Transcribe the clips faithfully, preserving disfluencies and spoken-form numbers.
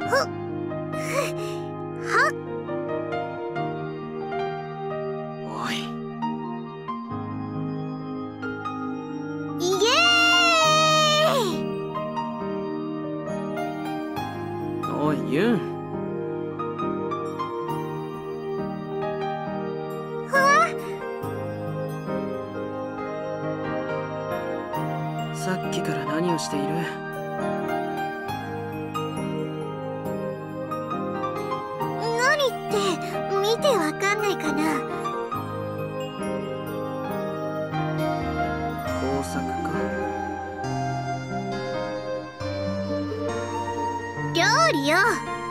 おい。 イエーイ。 おいユン。 ふわ。 さっきから何をしている？ 何って見てわかんないかな。 工作か。 料理よ。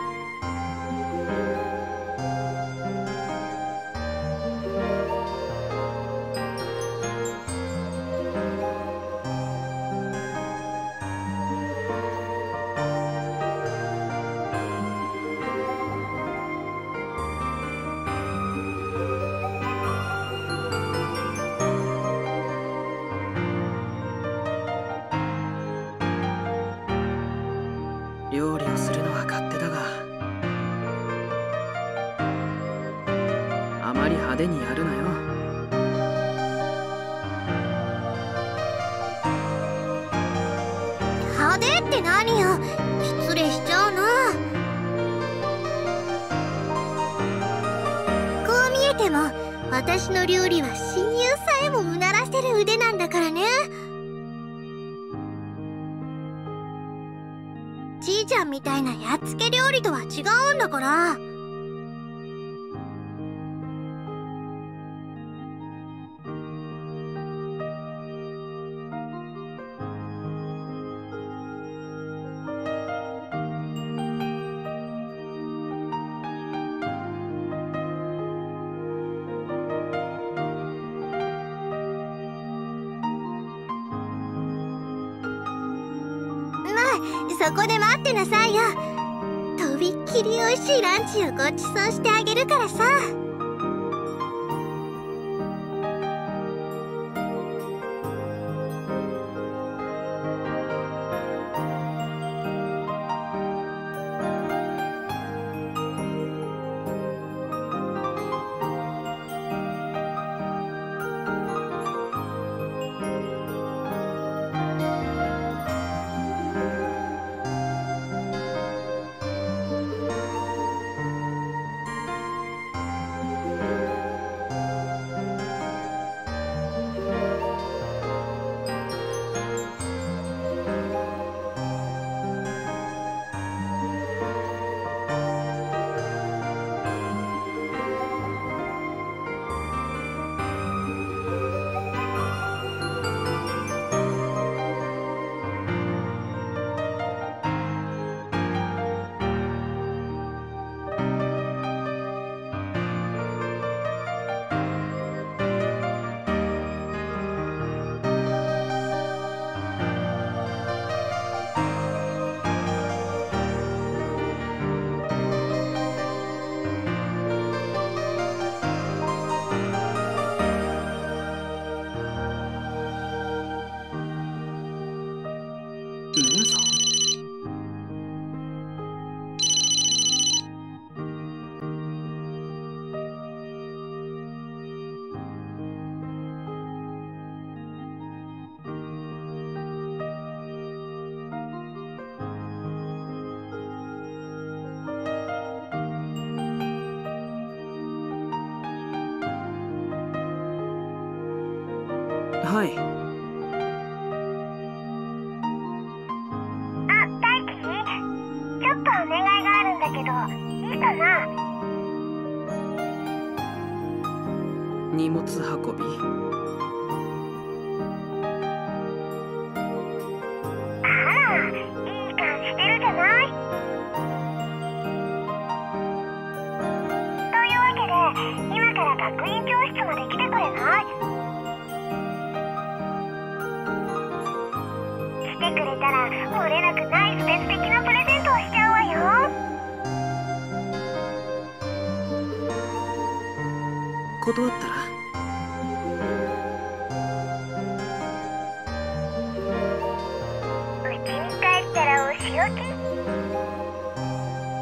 料理をするのは勝手だが、あまり派手にやるなよ。 派手って何よ。失礼しちゃうな。こう見えても私の料理は親友さえもうならせる腕なんだからね。じいちゃんみたいなやっつけ料理とは違うんだから。そこで待ってなさいよ。とびっきり美味しいランチをごちそうしてあげるからさ。 姉さん？はい。 あ、大輝、ちょっとお願いがあるんだけど、いいかな？ 荷物運び？ あら、いい感じしてるじゃない。というわけで、今から学院教室まで来てくれない？来てくれたら漏れなくナイスで素敵なプレゼントをしちゃうわよ。 断ったら？ うちに帰ったらお仕置き？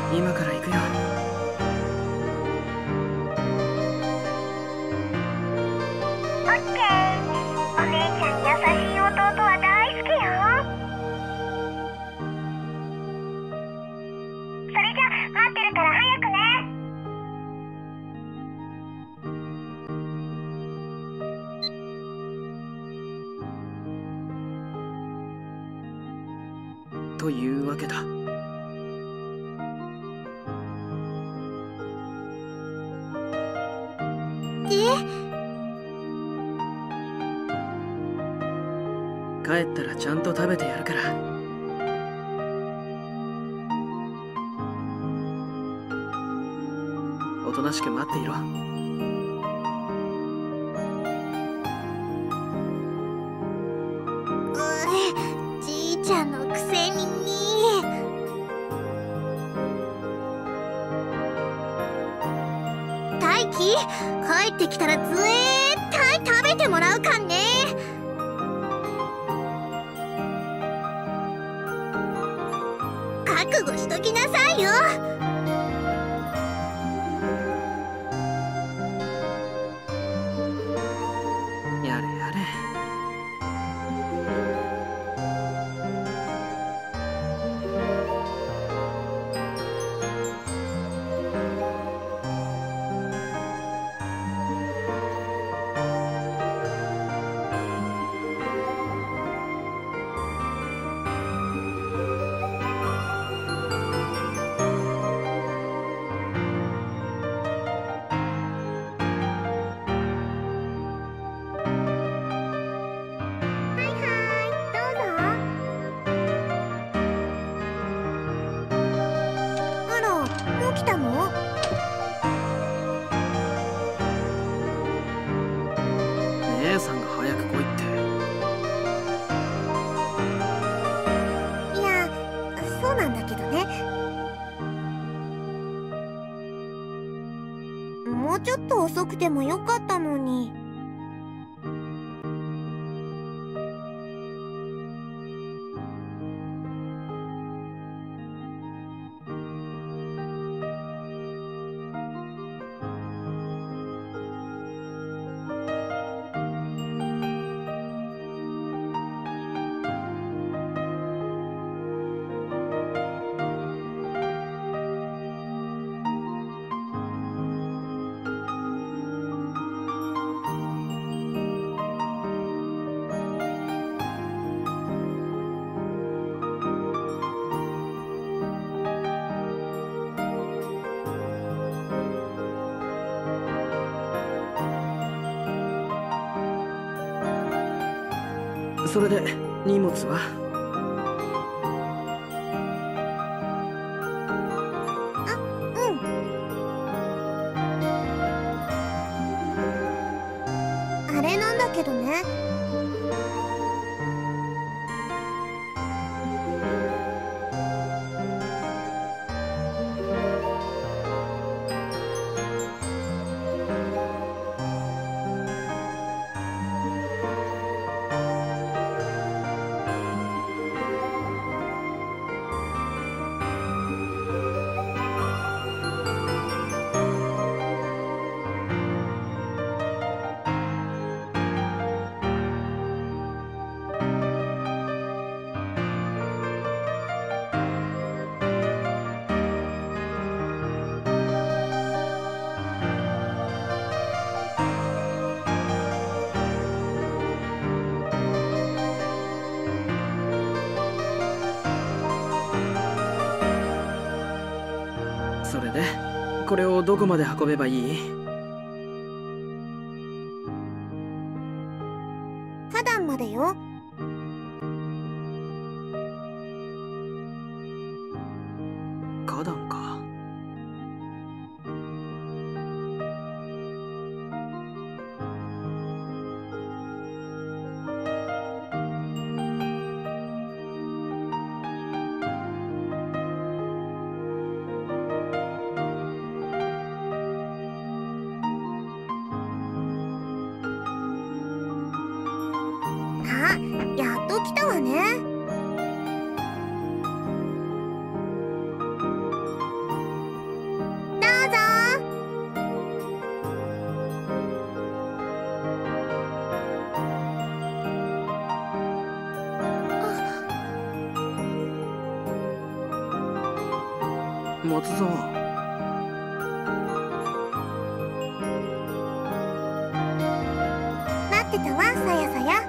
今から行くよ。 オッケー。お姉ちゃん優しい弟は大好きよ。それじゃ待ってるから早くね。 というわけだ。帰ったらちゃんと食べてやるから。おとなしく待っていろ。 うじいちゃんのくせに。大輝、帰ってきたら絶対食べてもらうかんね。覚悟しときなさいよ。 やれやれ。 来たの？ 姉さんが早く来いって。 いや、そうなんだけどね。もうちょっと遅くてもよかったのに。 それで荷物は？ あ、うん。あれなんだけどね。 それでこれをどこまで運べばいい？ 花壇までよ。 花壇か。 あ、やっと来たわね。 松沢。 待ってたわ、さやさや。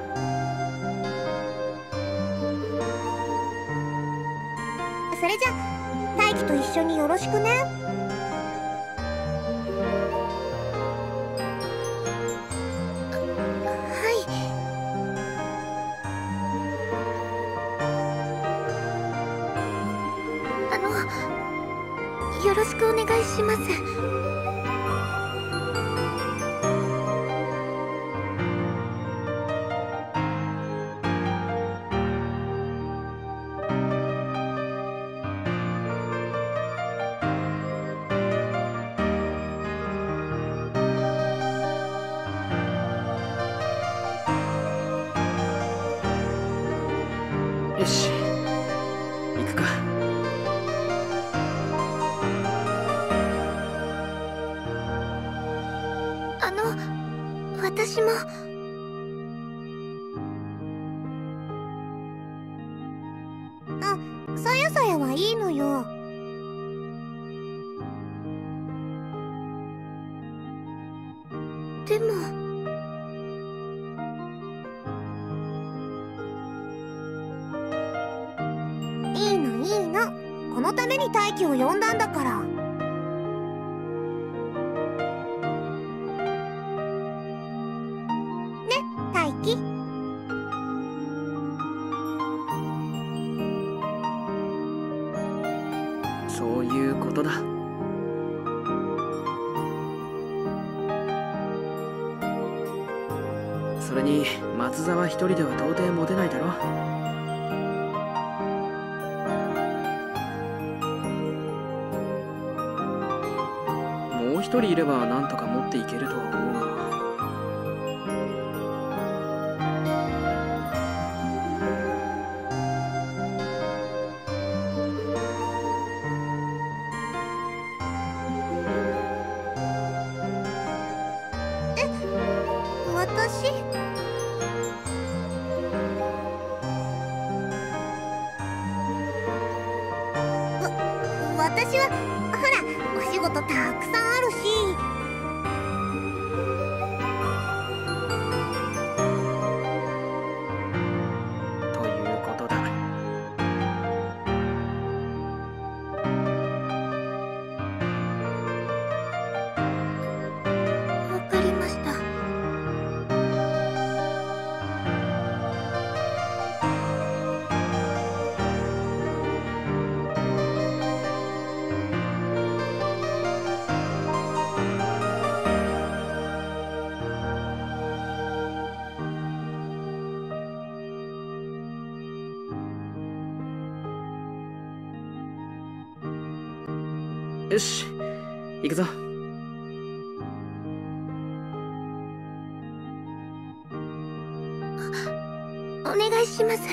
それじゃ大輝と一緒によろしくね。はい。あの、よろしくお願いします。 よし、行くか。 あの、私も。あ、さやさやはいいのよ。でも。いいのいいの。このために大輝を呼んだんだから。ね、大輝。 そういうことだ。それに松沢一人では到底モテないだろ。もう一人いればなんとか持っていけるとは思うが。 え、私？わ、私はほらお仕事たくさんあるし。 ということだ。 わかりました。 よし、行くぞ。 お願いします。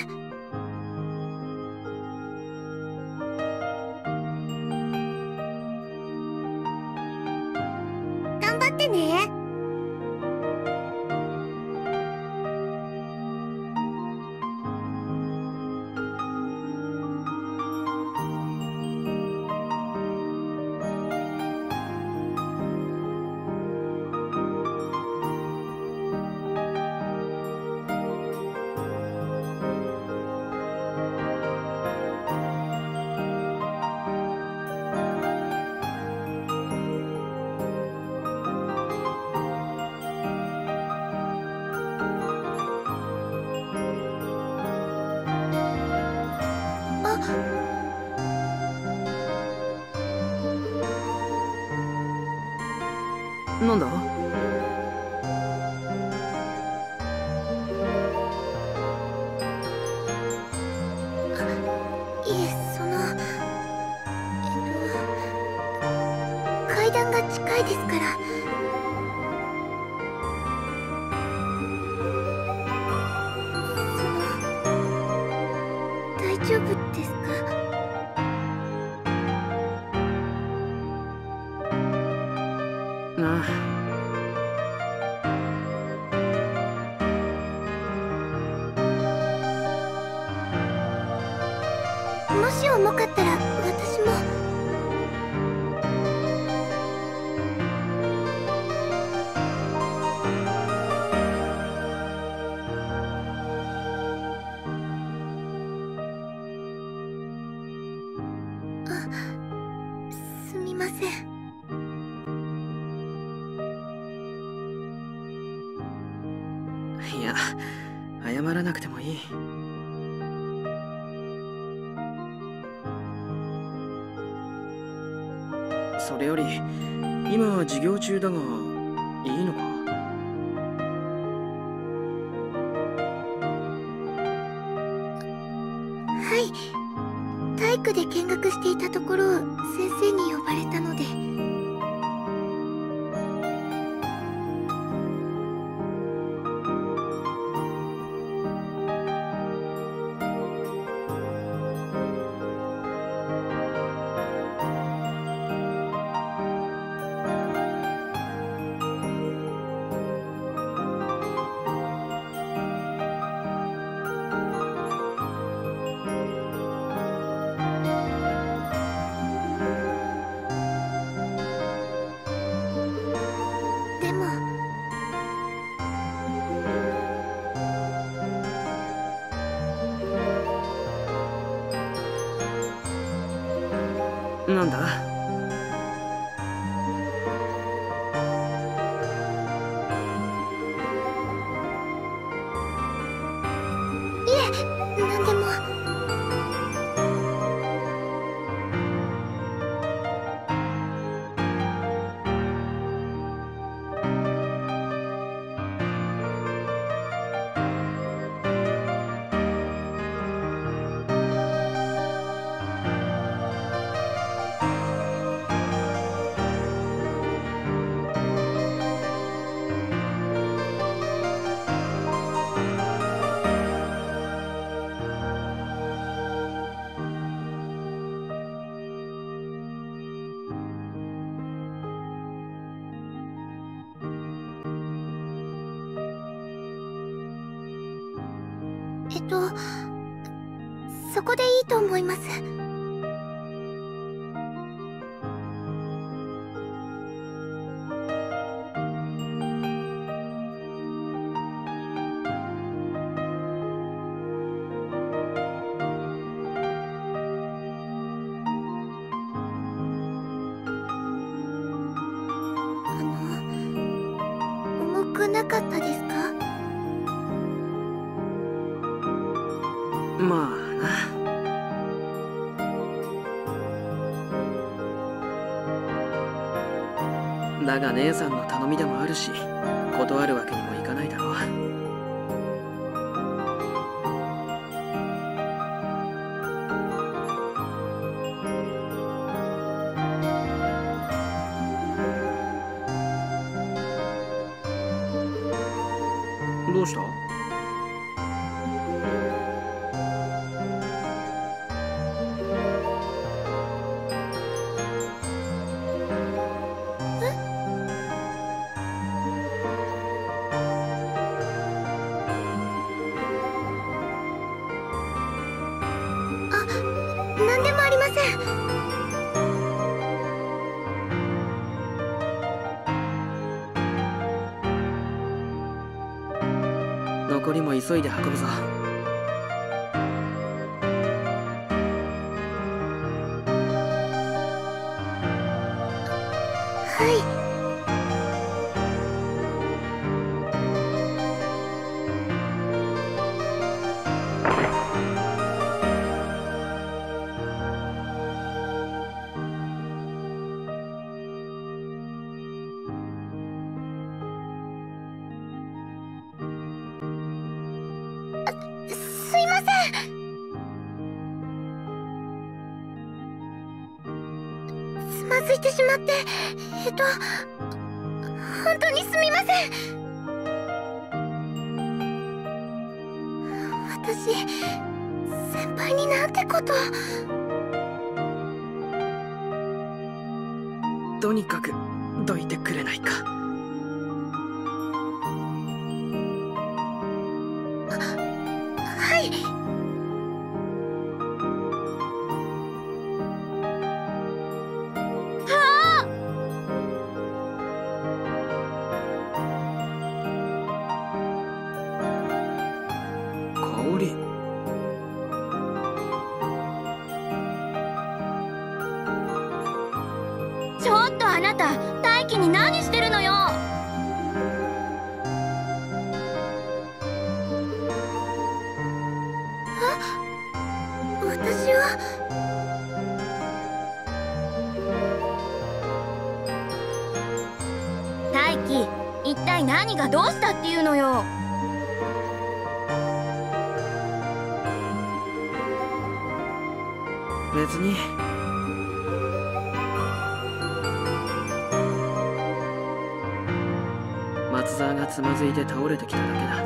頑張ってね。 なんだ？ いえ、そのえっと階段が近いですから。その大丈夫ですか？ ああ。 もし重かったら私も。 すみません。 いや、謝らなくてもいい。それより今は授業中だがいいのか？ はい、体育で見学していたところ先生に呼ばれたので。でもなんだ？ いえ、なんでも。えっとそこでいいと思います。あの、重くなかったですか？ まあな。だが姉さんの頼みでもあるし、断るわけにもいかないだろう。どうした？ なんでもありません。 残りも急いで運ぶぞ。 はい。すいません。つまずいてしまって、えっと本当にすみません。私、先輩になんてことを。 とにかくどいてくれないか。 はい。 香り。 た大輝に何してるのよ。私は大輝、一体何がどうしたっていうのよ。 別に。松沢がつまずいて倒れてきただけだ。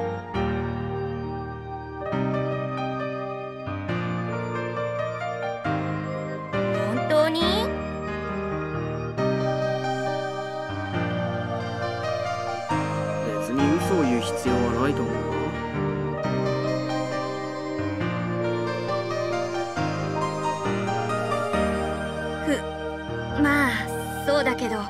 本当に？ 別に嘘を言う必要はないと思うわ。 ふ、まあそうだけど。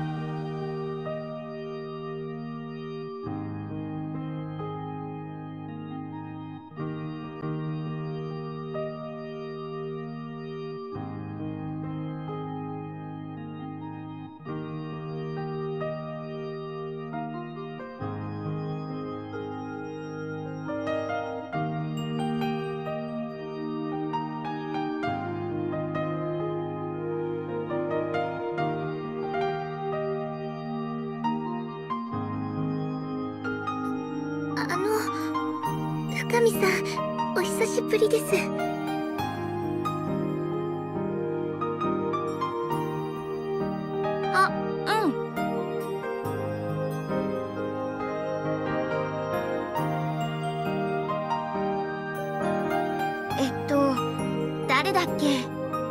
あの、深見さん、お久しぶりです。あ、うん。えっと、誰だっけ？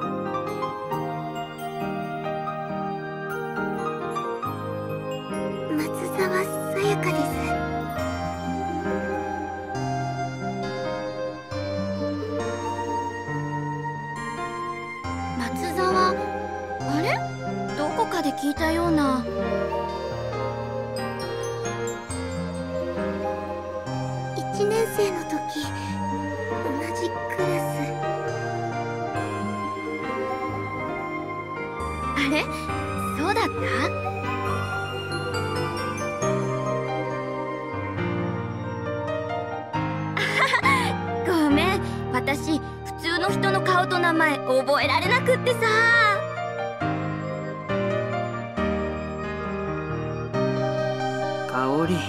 松沢さやかです。松沢、あれ？どこかで聞いたような。いちねん生の時、同じクラス。あれ？そうだった？ごめん、私普通の人の顔と名前覚えられなくってさ。 香織。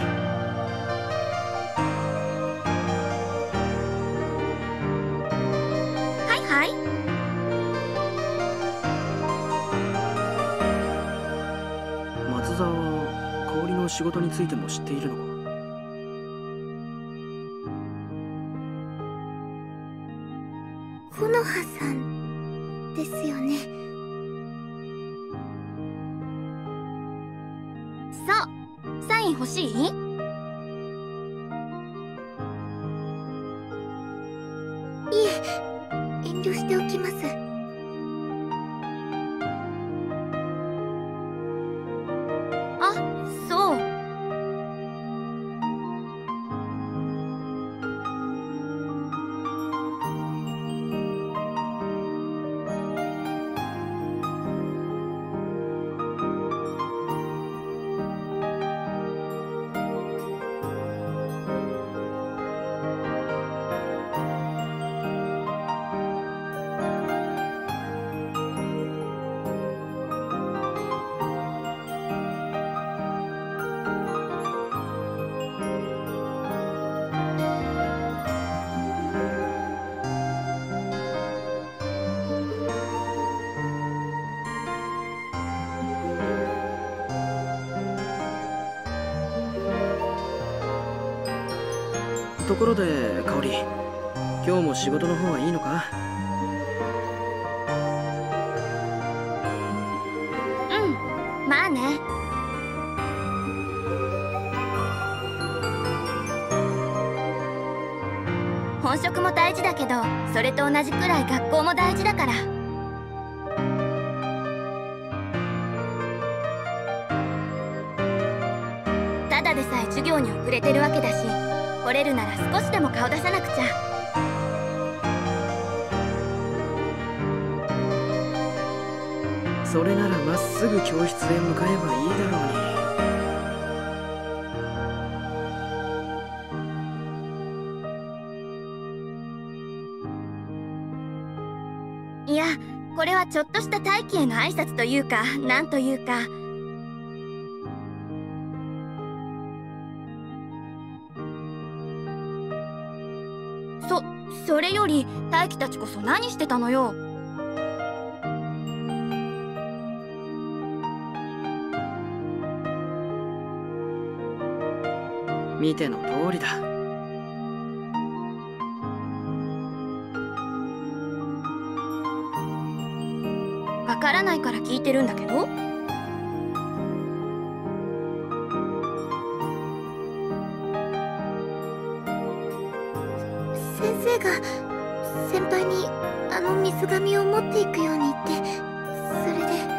はいはい。 松沢は香織の仕事についても知っているのか？ 木の葉さんですよね。そう、サイン欲しい？いえ、遠慮しておきます。あ、そう。 ところで香織、今日も仕事の方はいいのか？ うん、まあね。本職も大事だけど、それと同じくらい学校も大事だから。ただでさえ授業に遅れてるわけだし、来れるなら少しでも顔出さなくちゃ。 それならまっすぐ教室へ向かえばいいだろうに。いや、これはちょっとした大気への挨拶というか、なんというか。そ、それより大気たちこそ何してたのよ。 見ての通りだ。 わからないから聞いてるんだけど。先生が先輩にあの水紙を持っていくように言って、それで。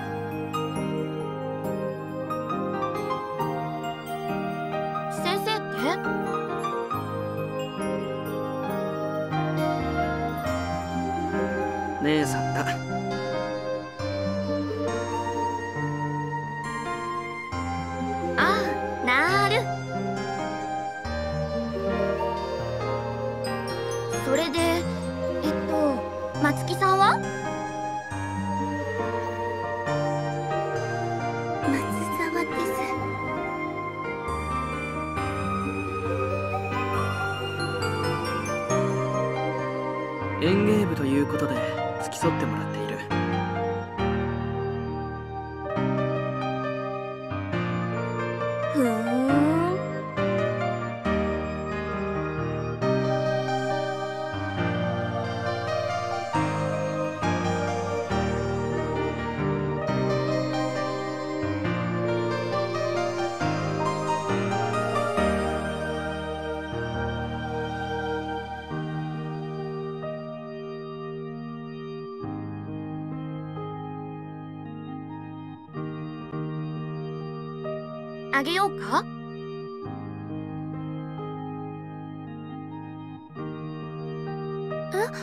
先生って姉さんだ。 ああ、なる。それでえっと松木さんは？松沢です。 園芸部ということで付き添ってもらっている。 ふーん。あげようか？え？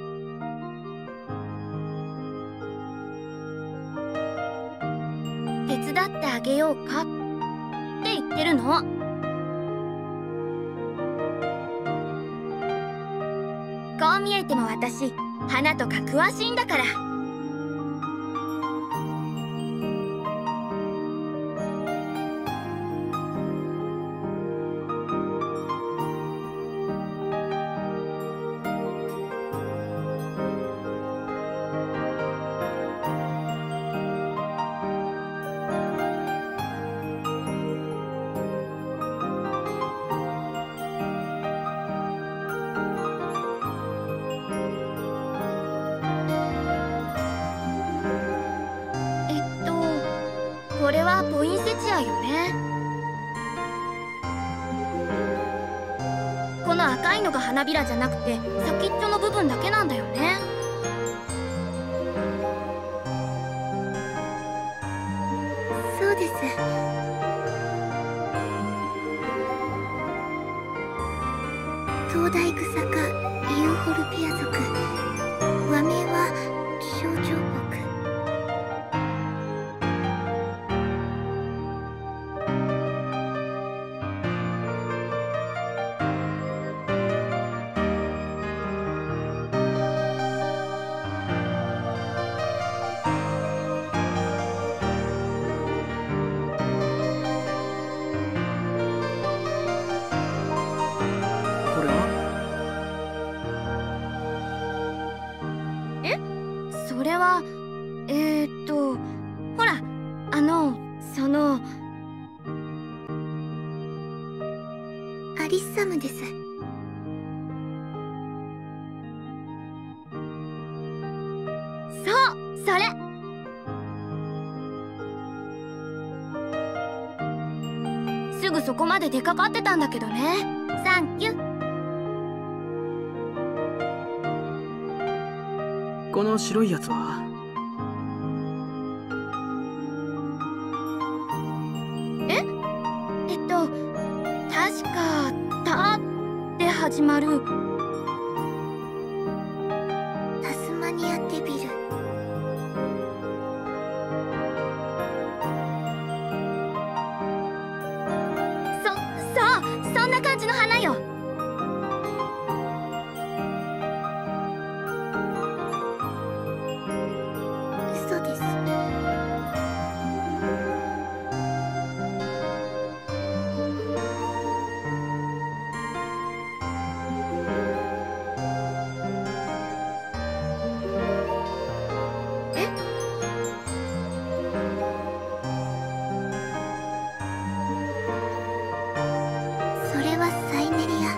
手伝ってあげようかって言ってるの。こう見えても私、花とか詳しいんだから。これはポインセチアよね。この赤いのが花びらじゃなくて先っちょの部分だけなんだよね。そうです。東大草科ユーフォルピア属、和名は小状木。それはえー、っとほらあのそのアリッサムです。そうそれ。すぐそこまで出かかってたんだけどね。サンキュ。 この白いやつは？ ええっと確か「た」って始まるタスマニアデビル。 そんな感じの花よ。嘘です。え？それはサイネリア。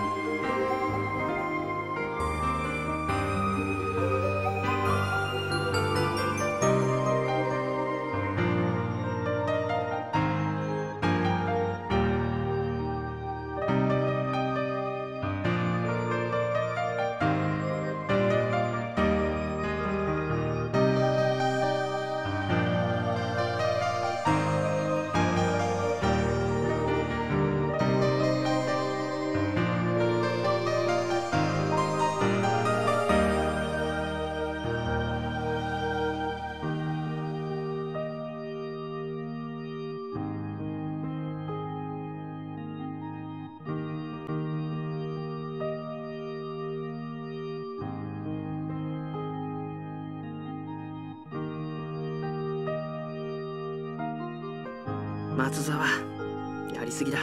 松沢、やりすぎだ。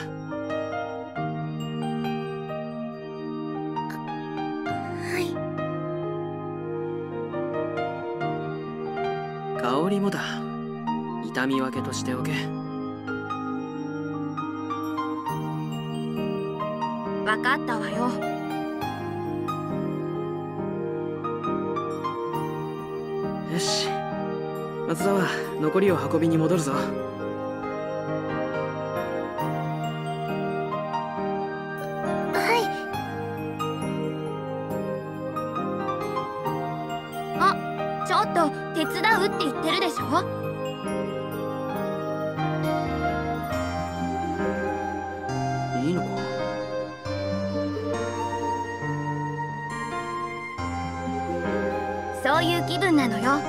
はい。 香りもだ。痛み分けとしておけ。 わかったわよ。 よし、松沢、残りを運びに戻るぞ。 ちょっと手伝うって言ってるでしょ。 いいのか？ そういう気分なのよ。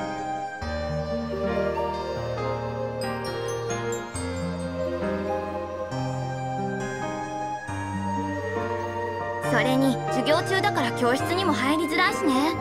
それに授業中だから教室にも入りづらいしね。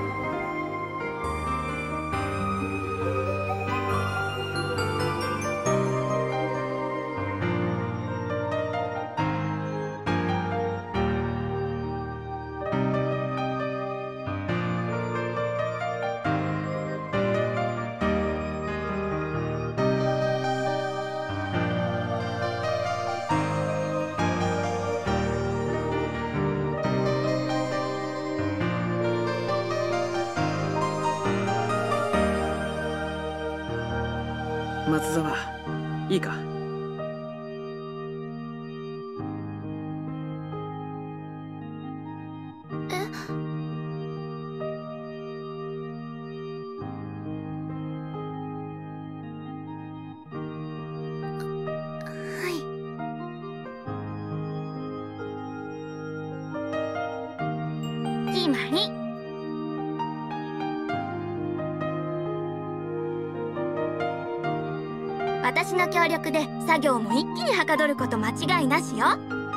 松沢、いいか？ え？はい。決まり。私の協力で作業も一気にはかどること間違いなしよ。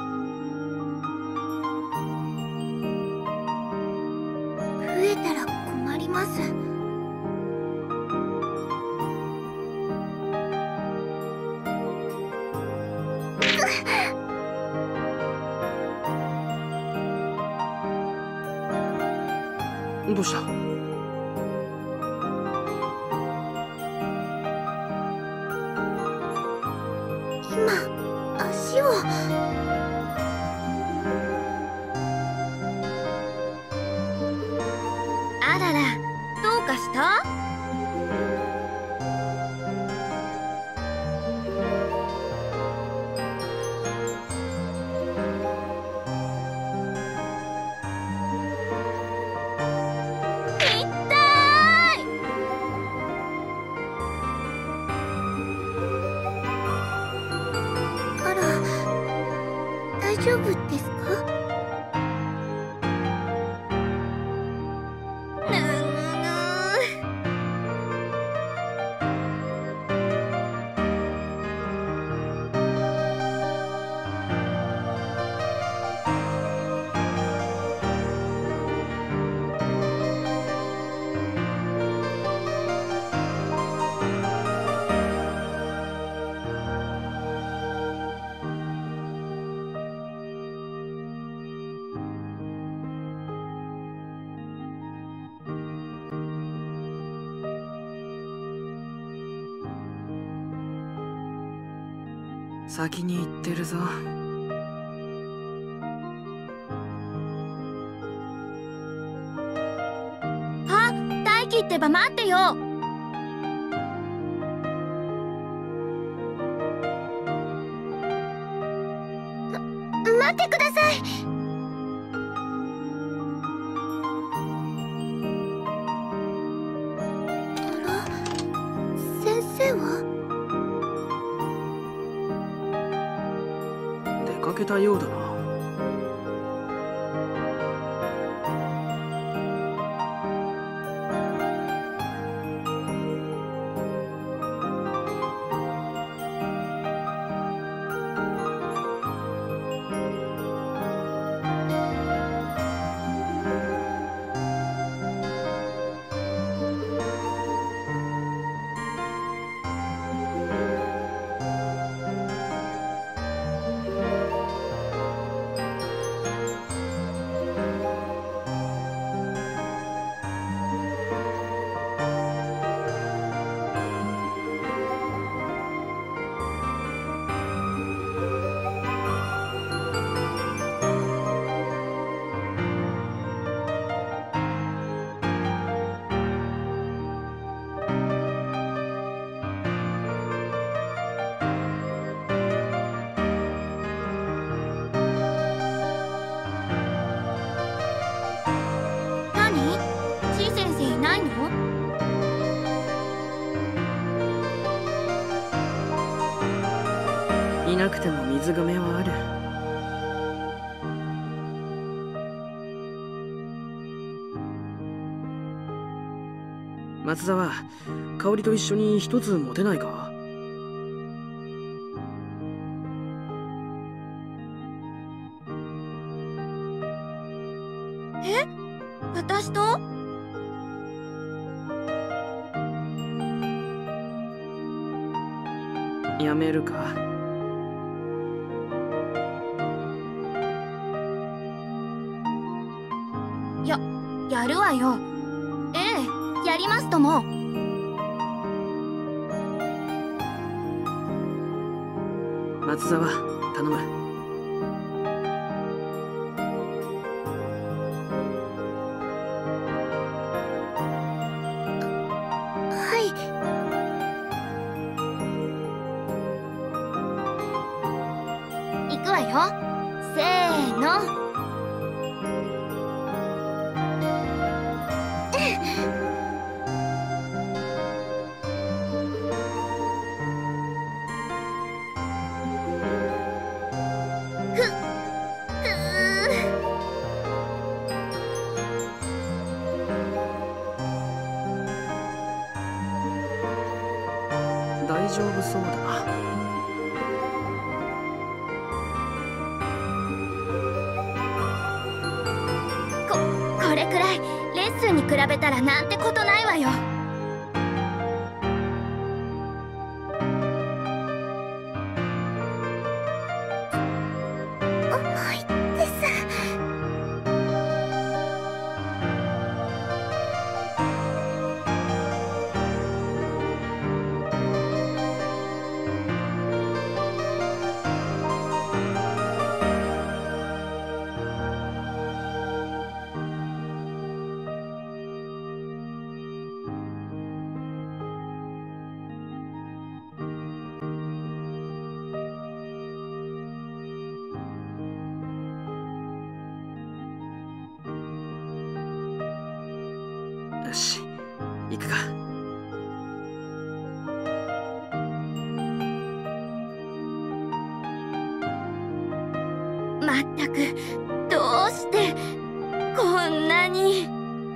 増えたら困ります。 どうした？ 今、足を。あらら、どうかした？大丈夫ですか？ぬぬぬ。 先に行ってるぞ。 あ、大輝ってば待ってよ。 待ってください。あら、先生は？ 出かけたようだな。いなくても水がめはある。松沢、香織と一緒に一つ持てないか？ え？私と？ やめるか？ や、やるわよ。ええ、やりますとも。 松沢、頼む。 はい。 行くわよ。せーの。 大丈夫そうだな。 こ、これくらいレッスンに比べたらなんてことないわよ。 重いです。 よし、行くか。 まったく、どうしてこんなに。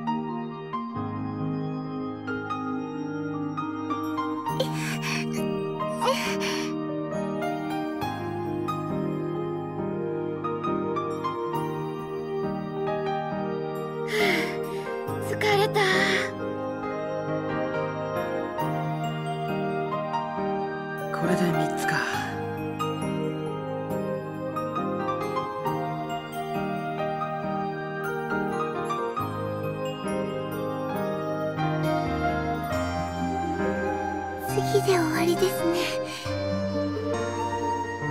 疲れた。 これでみっつか。 次で終わりですね。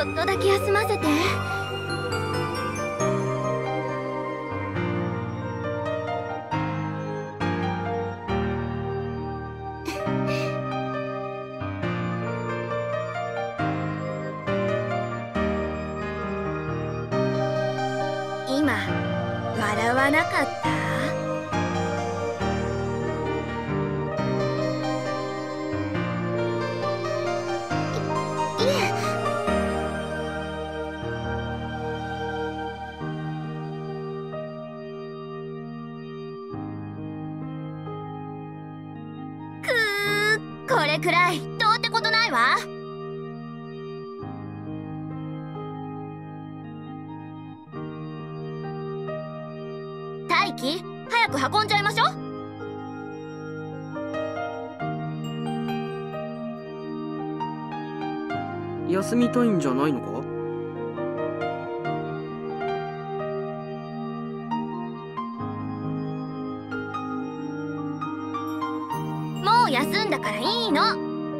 ょっとだけ休ませて。今笑わなかった？ いえ。 くー、これくらいどうってことないわ。大輝、早く運んじゃいましょ。 休みたいんじゃないのか？ もう休んだからいいの。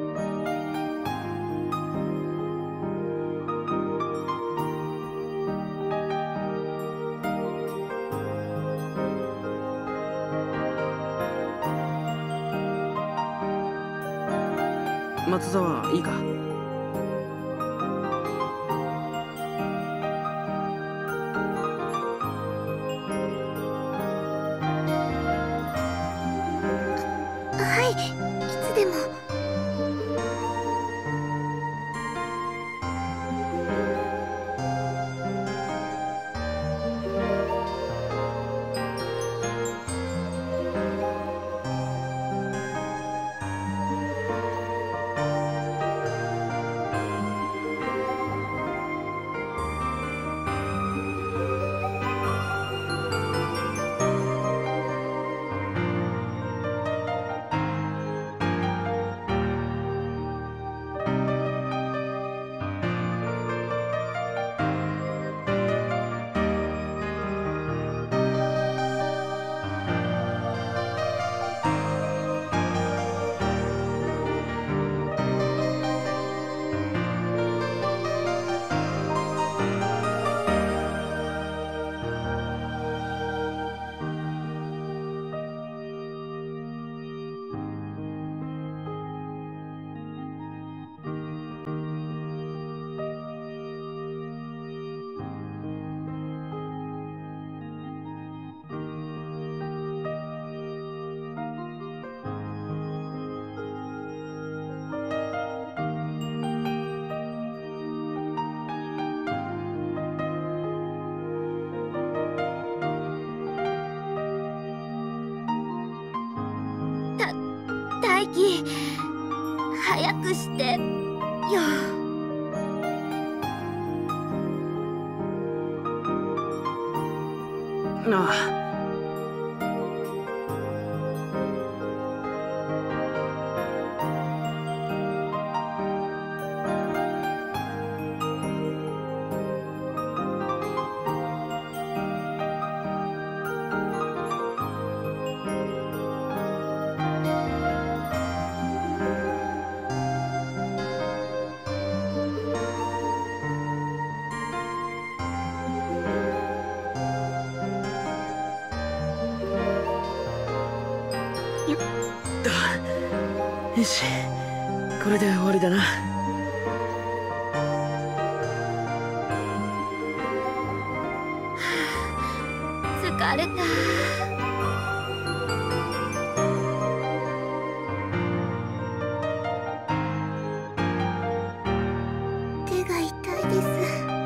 松沢、いいか？ はい、いつでも。 大輝、早くしてよ。 ああ。よし、これで終わりだな。 疲れた。 手が痛いです。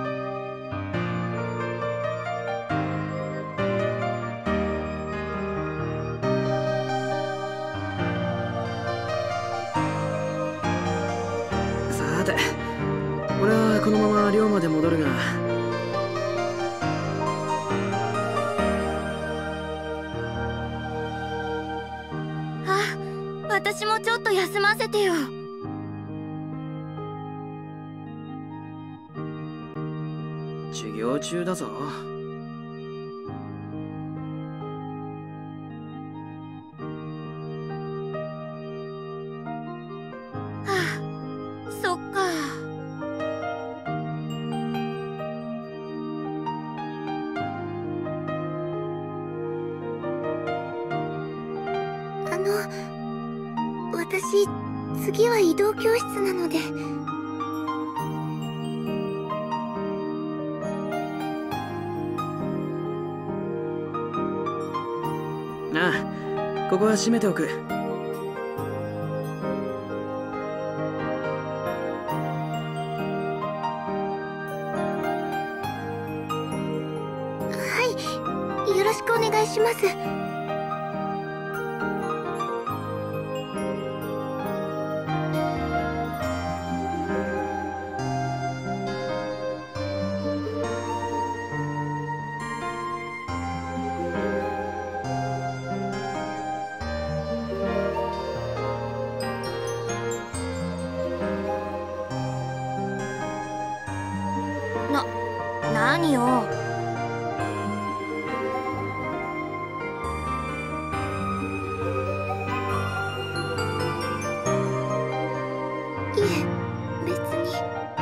さて、俺はこのまま寮まで戻るが。 あ、私もちょっと休ませてよ。 授業中だぞ。 はあ、そっか。 私次は移動教室なので。 ああ、ここは閉めておく。 はい、よろしくお願いします。 な、何よ。 いえ、別に。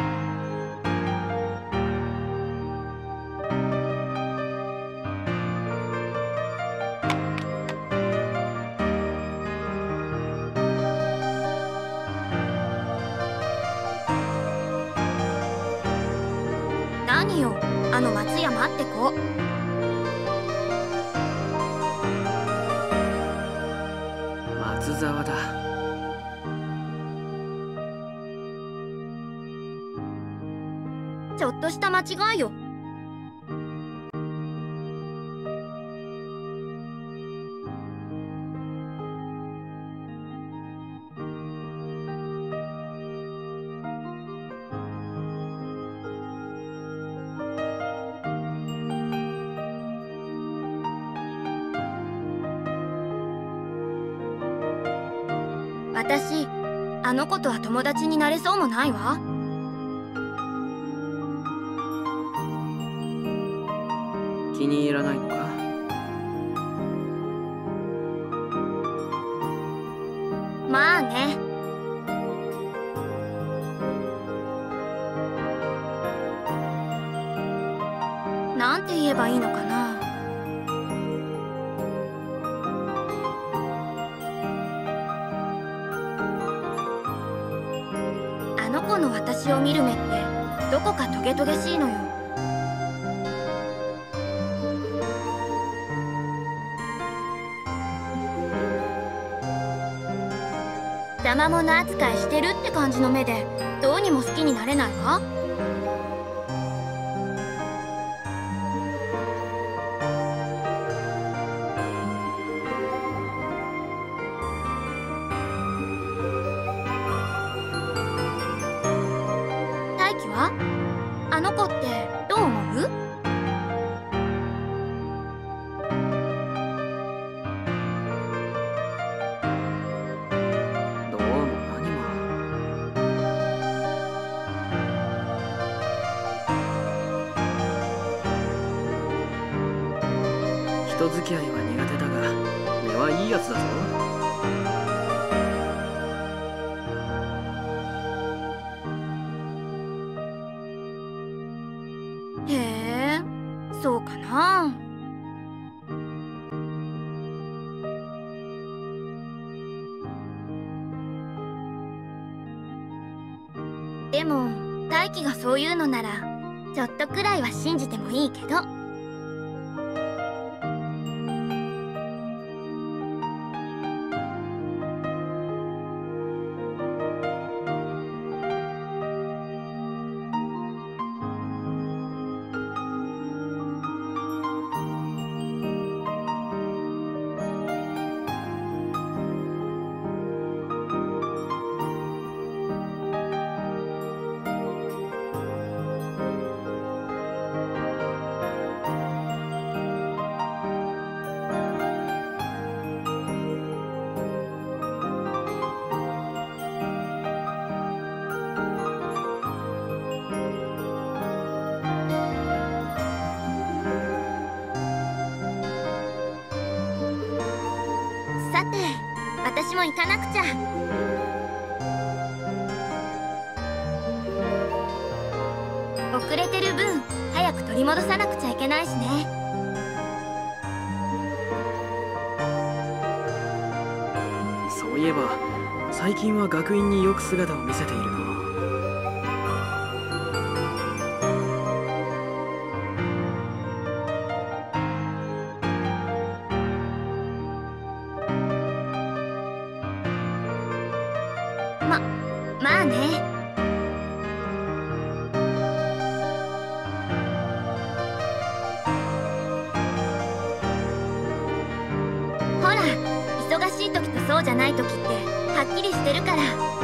何よ、あの松山って子。 松沢だ。 ちょっとした間違いよ。私、あの子とは友達になれそうもないわ。 気に入らないのか？ まあね。なんて言えばいいのかな。あの子の私を見る目ってどこかトゲトゲしいのよ。邪魔者扱いしてるって感じの目でどうにも好きになれないわ。大輝はあの子ってどう思う？ どうも何も。人付き合いは苦手だが根はいいやつだぞ。 へえ、そうかな。でも大輝がそういうのならちょっとくらいは信じてもいいけど。さて、私も行かなくちゃ。遅れてる分早く取り戻さなくちゃいけないしね。 そういえば最近は学院によく姿を見せているな。 ま、まあね。ほら、忙しい時とそうじゃない時ってはっきりしてるから。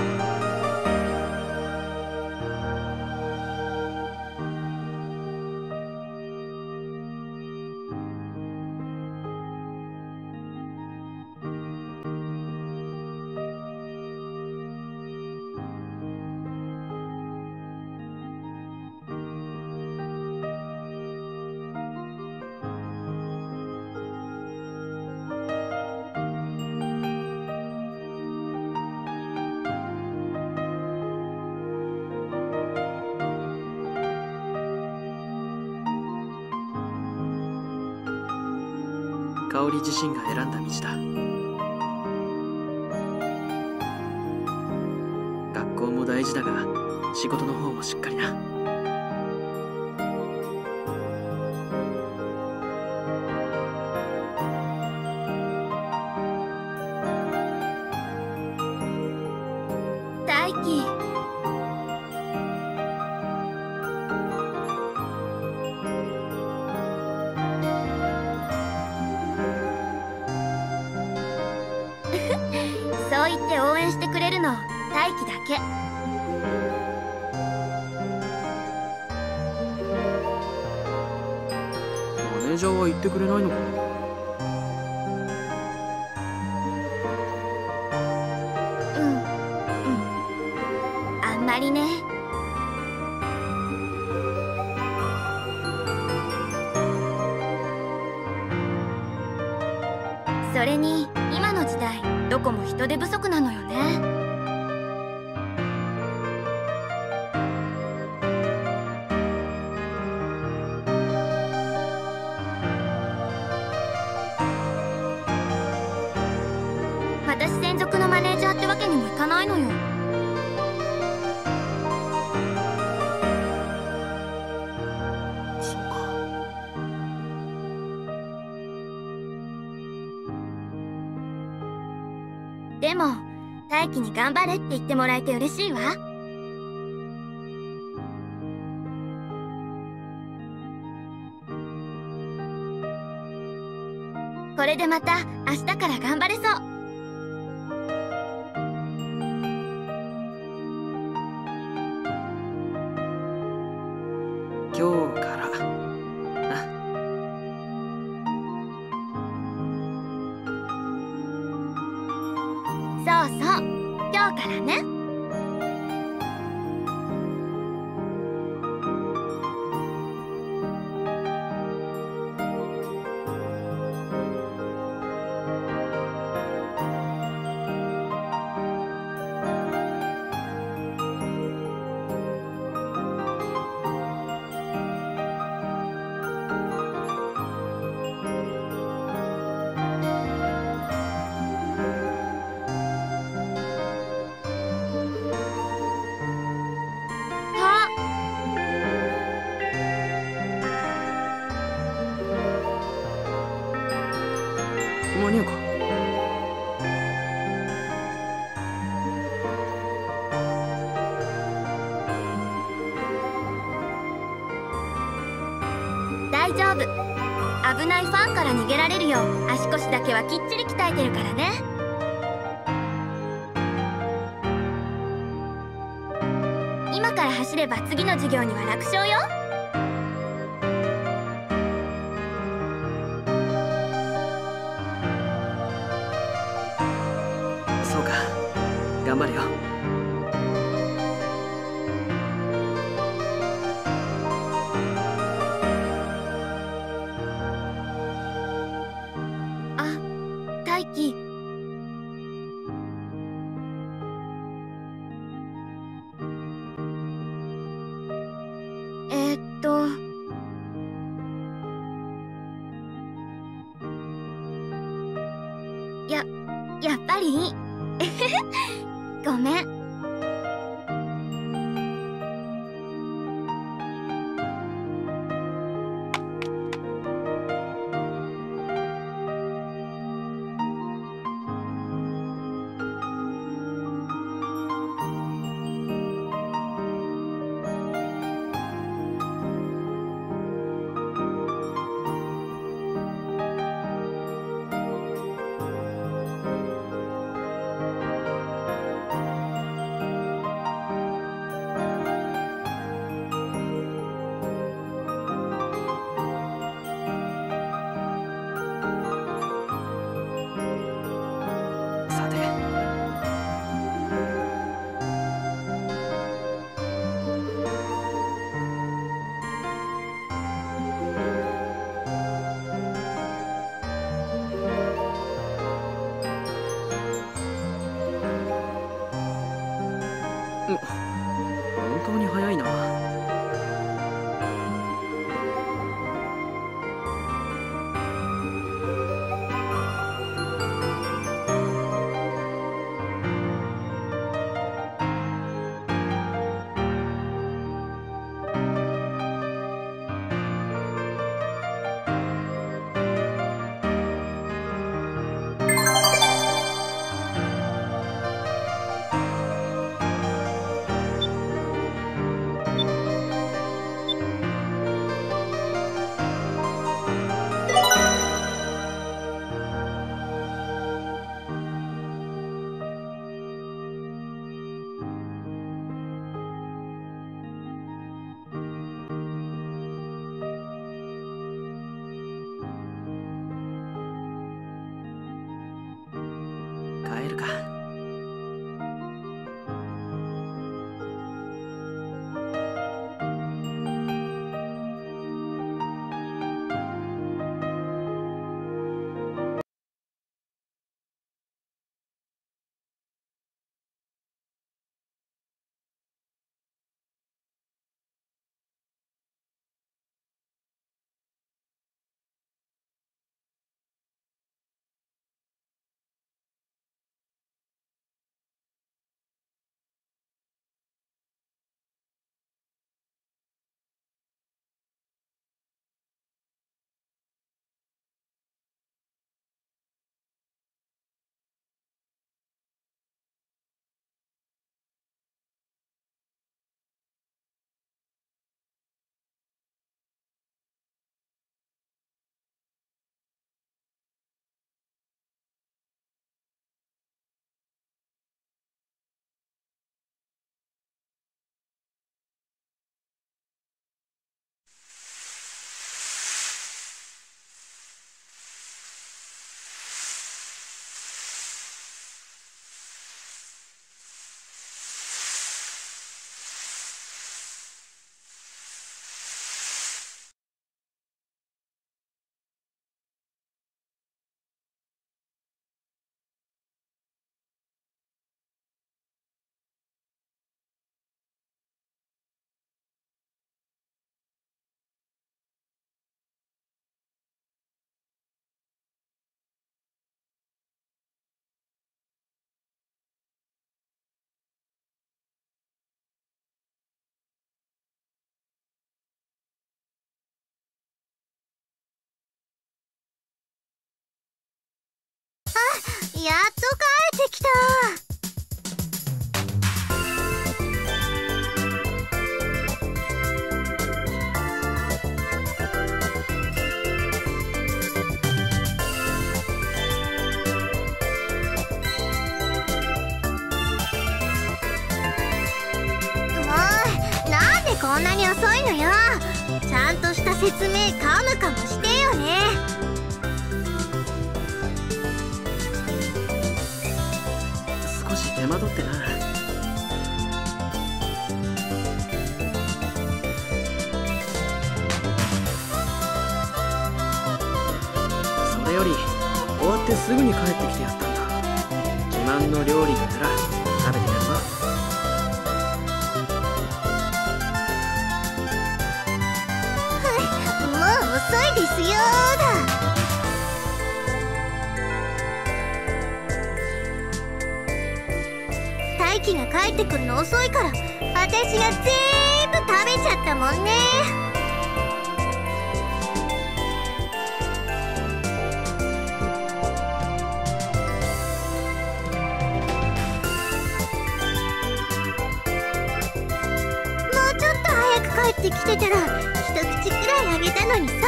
香織自身が選んだ道だ。学校も大事だが、仕事の方もしっかりな。 大輝。そう言って応援してくれるの大輝だけ。 マネージャーは言ってくれないのか。 うんうんあんまりね。それに今の時代どこも人手不足なのよね。私専属のマネージャーってわけにもいかないのよ。 そっか。 でも大輝に頑張れって言ってもらえて嬉しいわ。これでまた明日から頑張れそう。 今日からな。 そうそう今日からね。 間に合うか。 大丈夫。危ないファンから逃げられるよう足腰だけはきっちり鍛えてるからね。今から走れば次の授業には楽勝よ。 そうか、頑張れよ。 あ、大輝。えーっとややっぱりいい。 ごめん。 さて、う本当に早いな。帰るか。 やっと帰ってきた。こんなに遅いのよ。ちゃんとした説明カムカムしてよね。 少し手間取ってな。それより終わってすぐに帰ってきてやったんだ。自慢の料理がなら食べてやるぞ。 遅いですよーだ。退気が帰ってくるの遅いから、私が全部食べちゃったもんね。もうちょっと早く帰ってきてたら一口くらいあげたのにさ。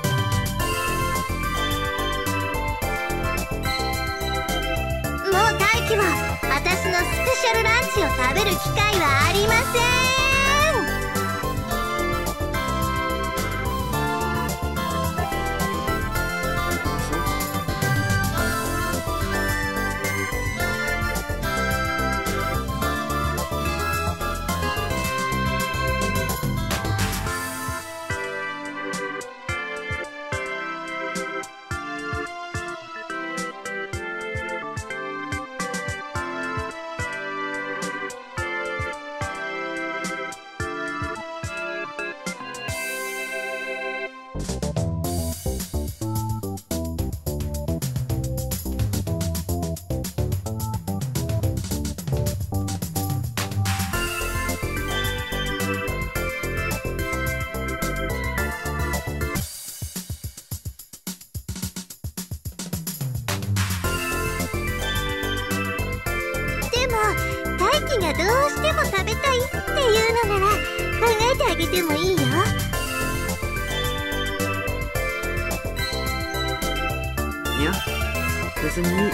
もう大輝は私のスペシャルランチを食べる機会はありませ大輝がどうしても食べたいっていうのなら考えてあげてもいいよ。 いや、別にいい。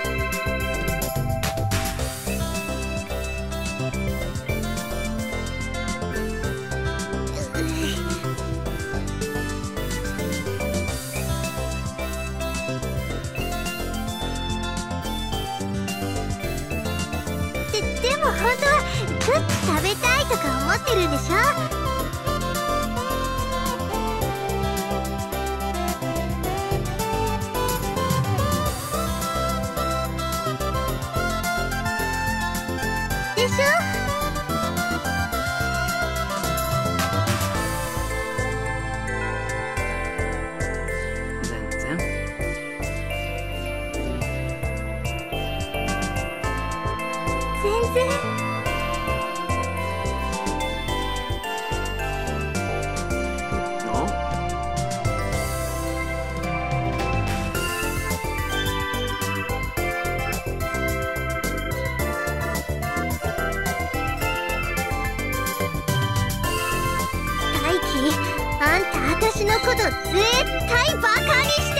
本当はクッキー食べたいとか思ってるんでしょ。でしょ。 全然。 全然。大輝、あんた私のこと絶対バカにして